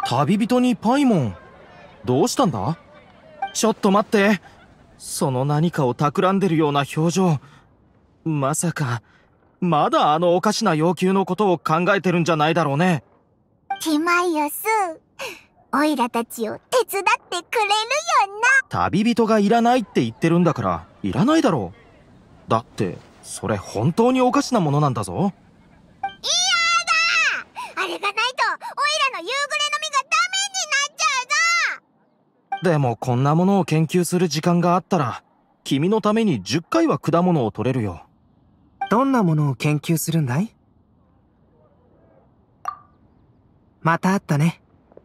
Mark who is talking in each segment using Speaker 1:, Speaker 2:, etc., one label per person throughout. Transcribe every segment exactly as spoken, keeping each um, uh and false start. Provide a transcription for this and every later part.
Speaker 1: 旅人にパイモン、どうしたんだ？ちょっと待って。その何かを企んでるような表情。まさか、まだあのおかしな要求のことを考えてるんじゃないだろうね。
Speaker 2: ティマイオス、オイラたちを手伝ってくれるよな。
Speaker 1: 旅人がいらないって言ってるんだから、いらないだろう。だって、それ本当におかしなものなんだぞ。
Speaker 2: いやだ！あれがないと、オイラの夕暮れの実がダメになっちゃうぞ！
Speaker 1: でもこんなものを研究する時間があったら、君のためにじゅっかいは果物を取れるよ。
Speaker 3: どんなものを研究するんだい？また会ったね。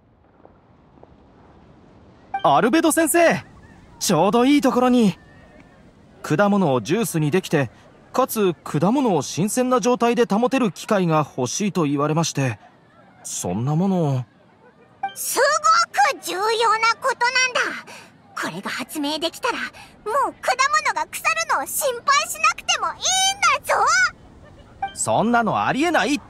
Speaker 1: アルベド先生、ちょうどいいところに。果物をジュースにできて、かつ果物を新鮮な状態で保てる機械が欲しいと言われまして、そんなものを。
Speaker 2: すごく重要なことなんだ。これが発明できたら、もう果物が腐るのを心配しなくてもいいんだぞ。
Speaker 1: そんなのありえないって。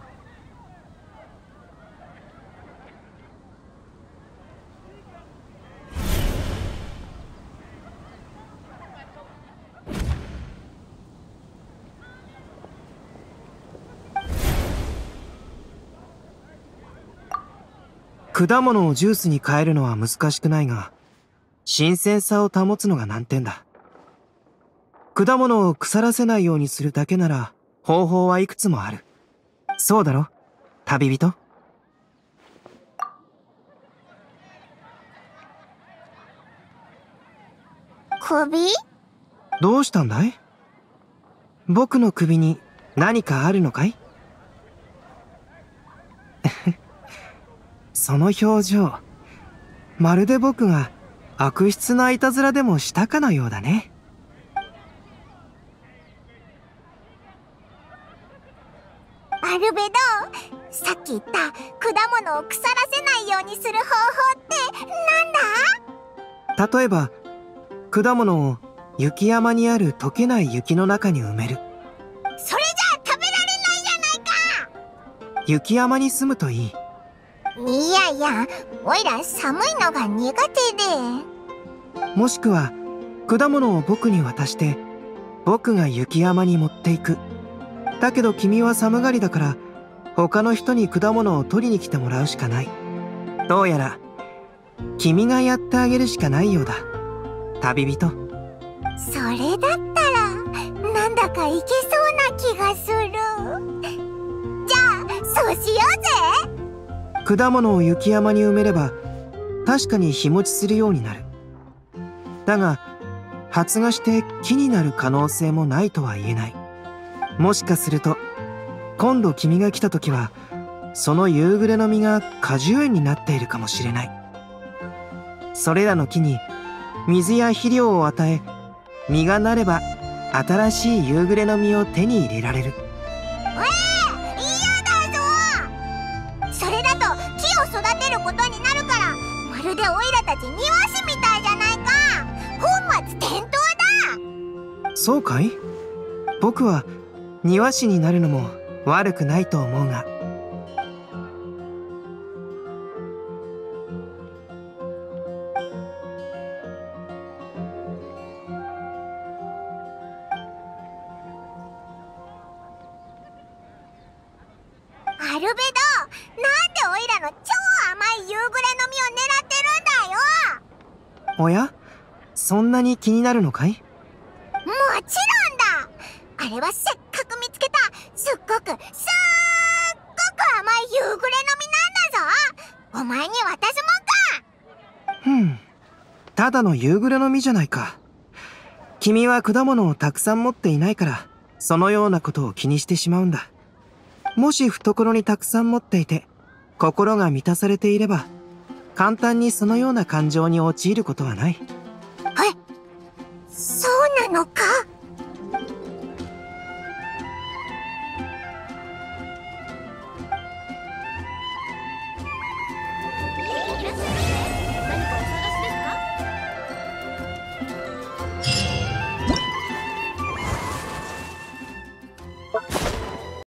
Speaker 3: 果物をジュースに変えるのは難しくないが、新鮮さを保つのが難点だ。果物を腐らせないようにするだけなら方法はいくつもある。そうだろ、旅人？
Speaker 2: 首？
Speaker 3: どうしたんだい？僕の首に何かあるのかい？その表情、まるで僕が悪質ないたずらでもしたかのようだね。
Speaker 2: アルベド、さっき言った果物を腐らせないようにする方法ってなんだ？
Speaker 3: 例えば、果物を雪山にある溶けない雪の中に埋める。
Speaker 2: それじゃあ食べられないじゃないか！
Speaker 3: 雪山に住むといい。
Speaker 2: いやいや、おいら寒いのが苦手で。
Speaker 3: もしくは、果物を僕に渡して、僕が雪山に持っていく。だけど君は寒がりだから、他の人に果物を取りに来てもらうしかない。どうやら、君がやってあげるしかないようだ、旅人。
Speaker 2: それだったら、なんだかいけそうな気がする。じゃあ、そうしようぜ！
Speaker 3: 果物を雪山に埋めれば、確かに日持ちするようになる。だが、発芽して木になる可能性もないとは言えない。もしかすると、今度君が来た時は、その夕暮れの実が果樹園になっているかもしれない。それらの木に水や肥料を与え、実がなれば新しい夕暮れの実を手に入れられる。
Speaker 2: それだと木を育てることになるから、まるでオイラたち庭師みたいじゃないか。本末転倒だ。
Speaker 3: そうかい？僕は庭師になるのも悪くないと思うが。
Speaker 2: アルベド、なんでオイラの超甘い夕暮れの実を狙ってるんだよ！
Speaker 3: おや？そんなに気になるのかい？
Speaker 2: もちろんだ！あれはせっかく見つけたすっごくすっごく甘い夕暮れの実なんだぞ！お前に渡すもんか！
Speaker 3: ふん、ただの夕暮れの実じゃないか。君は果物をたくさん持っていないから、そのようなことを気にしてしまうんだ。もし懐にたくさん持っていて、心が満たされていれば、簡単にそのような感情に陥ることはない。